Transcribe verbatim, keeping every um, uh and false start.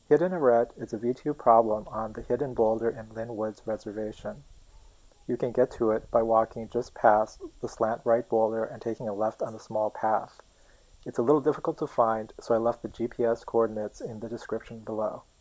Hidden Arete is a V two problem on the Hidden Boulder in Lynn Woods Reservation. You can get to it by walking just past the Slant Right boulder and taking a left on the small path. It's a little difficult to find, so I left the G P S coordinates in the description below.